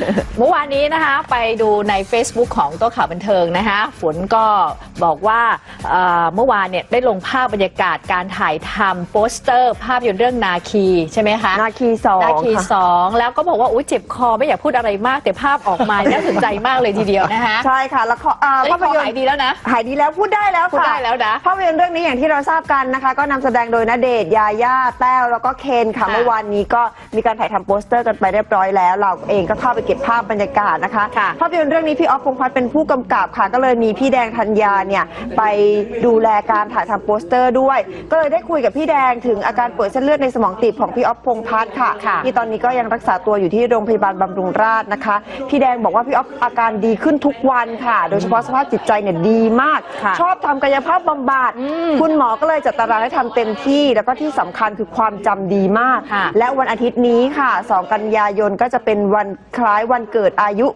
เมื่อวานนี้นะคะไปดูใน Facebook ของโต๊ะข่าวบันเทิงนะคะฝนก็บอกว่าเมื่อวานเนี่ยได้ลงภาพบรรยากาศการถ่ายทำโปสเตอร์ภาพยนตร์เรื่องนาคีใช่ไหมคะนาคี2 นาคี2แล้วก็บอกว่าอุ๊ยเจ็บคอไม่อยากพูดอะไรมากแต่ภาพออกมาน่าสนใจมากเลยทีเดียวนะคะใช่ค่ะแล้วภาพยนตร์หายดีแล้วนะหายดีแล้วพูดได้แล้วค่ะภาพยนตร์เรื่องนี้อย่างที่เราทราบกันนะคะก็นำแสดงโดยณเดชน์ยาย่าแต้วแล้วก็เคนค่ะเมื่อวานนี้ก็มีการถ่ายทำโปสเตอร์กันไปเรียบร้อยแล้วเราเองก็เข้าไปเก็บภาพบรรยากาศนะคะภาพยนตร์เรื่องนี้พี่อ๊อฟ พงษ์พัฒน์เป็นผู้กำกับค่ะก็เลยมีพี่แดงธัญญาเนี่ยไปดูแลการถ่ายทำโปสเตอร์ด้วยก็เลยได้คุยกับพี่แดงถึงอาการป่วยเส้นเลือดในสมองตีบของพี่อ๊อฟ พงษ์พัฒน์ค่ะที่ตอนนี้ก็ยังรักษาตัวอยู่ที่โรงพยาบาลบำรุงราษฎร์นะคะพี่แดงบอกว่าพี่อ๊อฟอาการดีขึ้นทุกวันค่ะโดยเฉพาะสภาพจิตใจเนี่ยดีมากชอบทำกายภาพบำบัดคุณหมอก็เลยจัดตารางให้ทำเต็มที่แล้วก็ที่สำคัญคือความจำดีมากและวันอาทิตย์นี้ค่ะ2 กันยายนก็จะเป็นวันคล้ายวันเกิดอายุ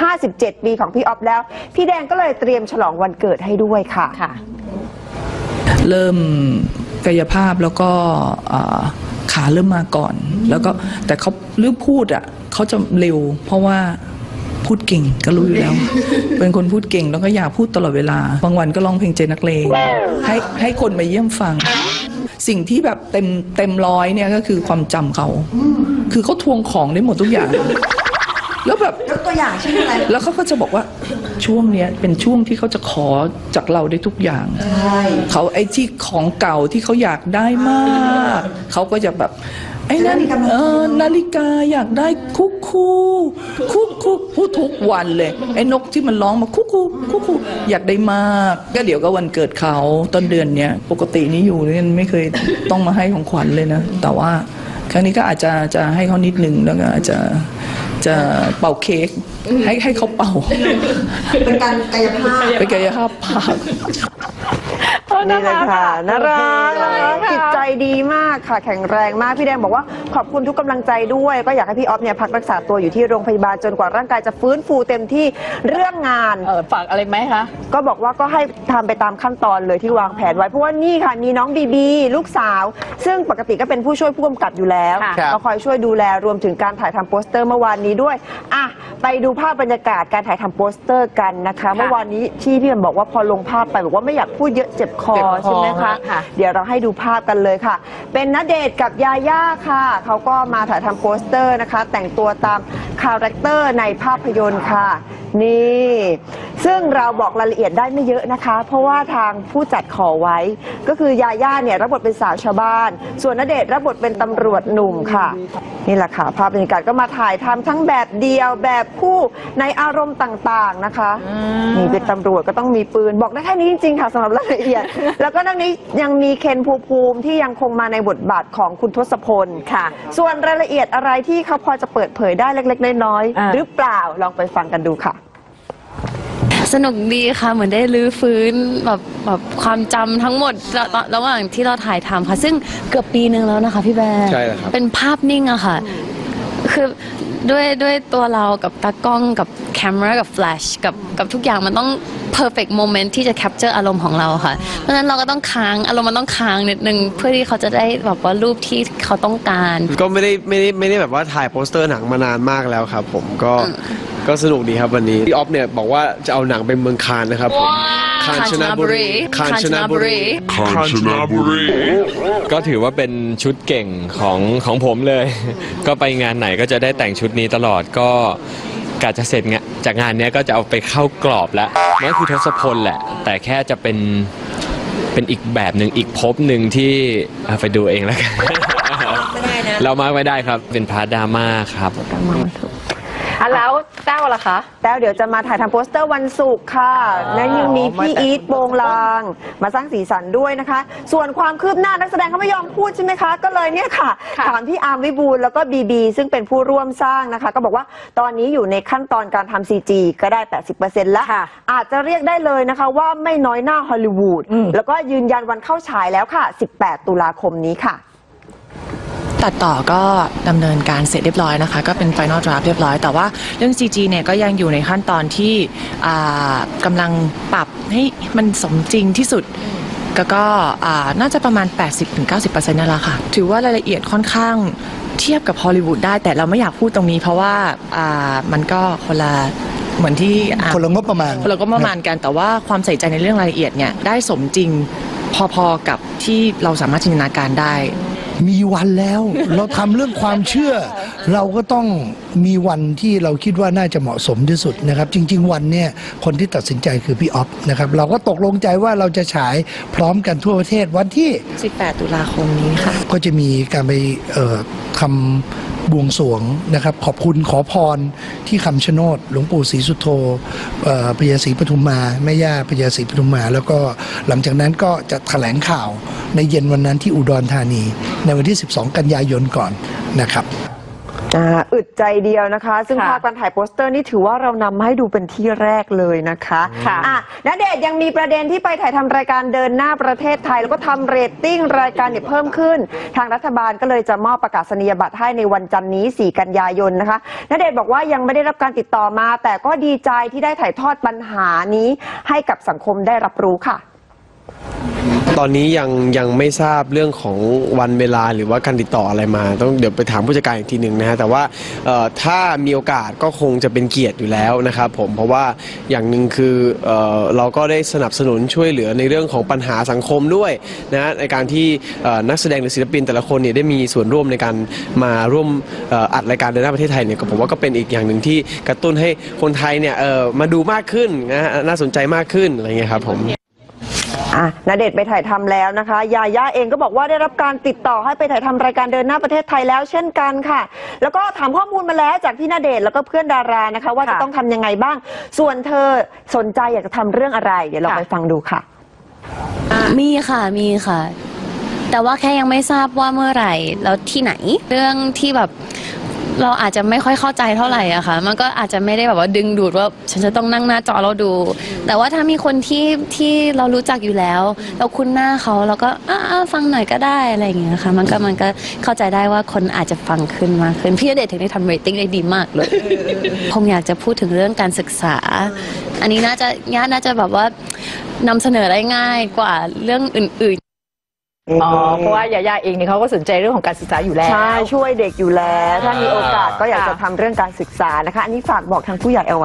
57 ปีของพี่อ๊อฟแล้วพี่แดงก็เลยเตรียมฉลองวันเกิดให้ด้วยค่ะเริ่มกายภาพแล้วก็ขาเริ่มมาก่อนแล้วก็แต่เขาเรื่องพูดอ่ะเขาจะเร็วเพราะว่าพูดเก่งก็รู้อยู่แล้ว เป็นคนพูดเก่งแล้วก็อยากพูดตลอดเวลาบางวันก็ร้องเพลงใจนักเลงให้คนมาเยี่ยมฟังสิ่งที่แบบเต็มร้อยเนี่ยก็คือความจำเขาคือเขาทวงของได้หมดทุกอย่างแล้วแบบยกตัวอย่างเช่นอะไรแล้วเขาก็จะบอกว่าช่วงเนี้ยเป็นช่วงที่เขาจะขอจากเราได้ทุกอย่างเขาไอ้ที่ของเก่าที่เขาอยากได้มากเขาก็จะแบบไอ้นั่นนาฬิกาอยากได้คุกพูดทุกวันเลยไอ้นกที่มันร้องมาคุกอยากได้มากก็เดี๋ยวก็วันเกิดเขาต้นเดือนเนี้ยปกตินี้อยู่เนี่ยไม่เคยต้องมาให้ของขวัญเลยนะแต่ว่าครั้งนี้ก็อาจจะให้เขานิดนึงแล้วก็อาจจะเป่าเค้กให้เขาเป่าเป็นการกายภาพเป็นกายภาพนี่เลยค่ะน่ารักจิตใจดีมากค่ะแข็งแรงมากพี่แดงบอกว่าขอบคุณทุกกำลังใจด้วยก็อยากให้พี่อ๊อฟเนี่ยพักรักษาตัวอยู่ที่โรงพยาบาลจนกว่าร่างกายจะฟื้นฟูเต็มที่เรื่องงานฝากอะไรไหมคะก็บอกว่าก็ให้ทำไปตามขั้นตอนเลยที่วางแผนไว้เพราะว่านี่ค่ะมีน้องบีลูกสาวซึ่งปกติก็เป็นผู้ช่วยผู้กำกับอยู่แล้วก็คอยช่วยดูแลรวมถึงการถ่ายทำโปสเตอร์เมื่อวานนี้ด้วยไปดูภาพบรรยากาศการถ่ายทำโปสเตอร์กันนะคะเมื่อวานนี้ที่พี่บอกว่าพอลงภาพไปบอกว่าไม่อยากพูดเยอะเจ็บคอใช่ไหมคะเดี๋ยวเราให้ดูภาพกันเลยค่ะเป็นณเดชน์กับยาย่าค่ะเขาก็มาถ่ายทำโปสเตอร์นะคะแต่งตัวตามคาแรคเตอร์ในภาพยนตร์ค่ะนี่ซึ่งเราบอกรายละเอียดได้ไม่เยอะนะคะเพราะว่าทางผู้จัดขอไว้ก็คือยาย่าเนี่ยรับบทเป็นสาวชาวบ้านส่วนณเดชน์รับบทเป็นตำรวจหนุ่มค่ะนี่แหละค่ะภาพบรรยากาศก็มาถ่ายทำทั้งแบบเดียวแบบคู่ในอารมณ์ต่างๆนะคะนี่เป็นตำรวจก็ต้องมีปืนบอกได้แค่นี้จริงๆค่ะสำหรับรายละเอียดแล้วก็เรื่องนี้ยังมีเคนภูมิที่ยังคงมาในบทบาทของคุณทศพลค่ะส่วนรายละเอียดอะไรที่เขาพอจะเปิดเผยได้เล็กๆน้อยๆหรือเปล่าลองไปฟังกันดูค่ะสนุกดีค่ะเหมือนได้รื้อฟื้นแบบความจำทั้งหมดระหว่างที่เราถ่ายทำค่ะซึ่งเกือบปีนึงแล้วนะคะพี่แบร์ใช่แล้วครับเป็นภาพนิ่งอะค่ะคือด้วยตัวเรากับตากล้องกับแคมเมรากับแฟลชกับทุกอย่างมันต้อง perfect moment ที่จะ capture อารมณ์ของเราค่ะเพราะฉะนั้นเราก็ต้องค้างอารมณ์มันต้องค้างนิดนึงเพื่อที่เขาจะได้แบบว่ารูปที่เขาต้องการก็ไม่ได้แบบว่าถ่ายโปสเตอร์หนังมานานมากแล้วครับผมก็สนุกดีครับวันนี้พี่ออฟเนี่ยบอกว่าจะเอาหนังไปเมืองคานนะครับผมคานชนะบุรีก็ถือว่าเป็นชุดเก่งของผมเลยก็ไปงานไหนก็จะได้แต่งชุดนี้ตลอดก็กะจะเสร็จจากงานนี้ก็จะเอาไปเข้ากรอบแล้วนั่นคือทศพลแหละแต่แค่จะเป็นอีกแบบหนึ่งอีกภพหนึ่งที่ไปดูเองแล้วกันเรามาไม่ได้ครับเป็นพาร์ทดราม่าครับแล้วแต้วล่ะคะแต้วเดี๋ยวจะมาถ่ายทำโปสเตอร์วันศุกร์ค่ะและยังมีพี่อีทโปงลางมาสร้างสีสันด้วยนะคะส่วนความคืบหน้านักแสดงเขาไม่ยอมพูดใช่ไหมคะก็เลยเนี่ยค่ะถามพี่อาร์มวิบูลย์แล้วก็บีซึ่งเป็นผู้ร่วมสร้างนะคะก็บอกว่าตอนนี้อยู่ในขั้นตอนการทำ CG ก็ได้ 80% แล้วอาจจะเรียกได้เลยนะคะว่าไม่น้อยหน้าฮอลลีวูดแล้วก็ยืนยันวันเข้าฉายแล้วค่ะ18 ตุลาคมนี้ค่ะตัดต่อก็ดำเนินการเสร็จเรียบร้อยนะคะก็เป็น Final Draft เรียบร้อยแต่ว่าเรื่อง CG เนี่ยก็ยังอยู่ในขั้นตอนที่กำลังปรับให้มันสมจริงที่สุดแล้วก็น่าจะประมาณ 80-90% นั่นแหละค่ะถือว่ารายละเอียดค่อนข้างเทียบกับฮอลลีวูดได้แต่เราไม่อยากพูดตรงนี้เพราะว่ามันก็คนละเหมือนที่คนละงบประมาณกันแต่ว่าความใส่ใจในเรื่องรายละเอียดเนี่ยได้สมจริงพอๆกับที่เราสามารถจินตนาการได้มีวันแล้วเราทำเรื่องความเชื่อเราก็ต้องมีวันที่เราคิดว่าน่าจะเหมาะสมที่สุดนะครับจริงๆวันเนี่ยคนที่ตัดสินใจคือพี่อ๊อฟนะครับเราก็ตกลงใจว่าเราจะฉายพร้อมกันทั่วประเทศวันที่ 18 ตุลาคมนี้ค่ะก็จะมีการไปทำบวงสรวงนะครับขอบคุณขอพรที่คำชะโนดหลวงปู่ศรีสุโธพญาศรีปทุมมาแม่ย่าพญาศรีปทุมมาแล้วก็หลังจากนั้นก็จะแถลงข่าวในเย็นวันนั้นที่อุดรธานีในวันที่12 กันยายนก่อนนะครับอึดใจเดียวนะคะซึ่งภาพการถ่ายโปสเตอร์นี่ถือว่าเรานำมาให้ดูเป็นที่แรกเลยนะคะณเดชน์ยังมีประเด็นที่ไปถ่ายทำรายการเดินหน้าประเทศไทยแล้วก็ทำเรตติ้งรายการเนี่ยเพิ่มขึ้นทางรัฐบาลก็เลยจะมอบประกาศนียบัตรให้ในวันจันทร์นี้4 กันยายนนะคะณเดชน์บอกว่ายังไม่ได้รับการติดต่อมาแต่ก็ดีใจที่ได้ถ่ายทอดปัญหานี้ให้กับสังคมได้รับรู้ค่ะตอนนี้ยังไม่ทราบเรื่องของวันเวลาหรือว่าการติดต่ออะไรมาต้องเดี๋ยวไปถามผู้จัดการอีกทีหนึ่งนะฮะแต่ว่าถ้ามีโอกาสก็คงจะเป็นเกียรติอยู่แล้วนะครับผมเพราะว่าอย่างหนึ่งคือเราก็ได้สนับสนุนช่วยเหลือในเรื่องของปัญหาสังคมด้วยนะในการที่นักแสดงหรือศิลปินแต่ละคนเนี่ยได้มีส่วนร่วมในการมาร่วมอัดรายการเดินหน้าประเทศไทยเนี่ยผมว่าก็เป็นอีกอย่างหนึ่งที่กระตุ้นให้คนไทยเนี่ยมาดูมากขึ้นนะฮะน่าสนใจมากขึ้นอะไรเงี้ยครับผมณเดชน์ไปถ่ายทำแล้วนะคะยาย่าเองก็บอกว่าได้รับการติดต่อให้ไปถ่ายทำรายการเดินหน้าประเทศไทยแล้วเช่นกันค่ะแล้วก็ถามข้อมูลมาแล้วจากพี่ณเดชน์แล้วก็เพื่อนดารานะคะว่าจะต้องทำยังไงบ้างส่วนเธอสนใจอยากจะทำเรื่องอะไรเดี๋ยวเราไปฟังดูค่ะมีค่ะแต่ว่าแค่ยังไม่ทราบว่าเมื่อไหร่แล้วที่ไหนเรื่องที่แบบเราอาจจะไม่ค่อยเข้าใจเท่าไหร่อะค่ะมันก็อาจจะไม่ได้แบบว่าดึงดูดว่าฉันจะต้องนั่งหน้าจอเราดูแต่ว่าถ้ามีคนที่เรารู้จักอยู่แล้วเราคุ้นหน้าเขาเราก็ฟังหน่อยก็ได้อะไรอย่างเงี้ยค่ะมันก็เข้าใจได้ว่าคนอาจจะฟังขึ้นมากขึ้นพี่ณเดชน์ถึงได้ทำเรตติ้งได้ดีมากเลยผมอยากจะพูดถึงเรื่องการศึกษาอันนี้น่าจะแบบว่านำเสนอได้ง่ายกว่าเรื่องอื่นเพราะว่ายาย่าเองเนี่ยเขาก็สนใจเรื่องของการศึกษาอยู่แล้วใช่ช่วยเด็กอยู่แล้วถ้ามีโอกาสก็อยากจะทำเรื่องการศึกษานะคะอันนี้ฝากบอกทางผู้ใหญ่เอาไว้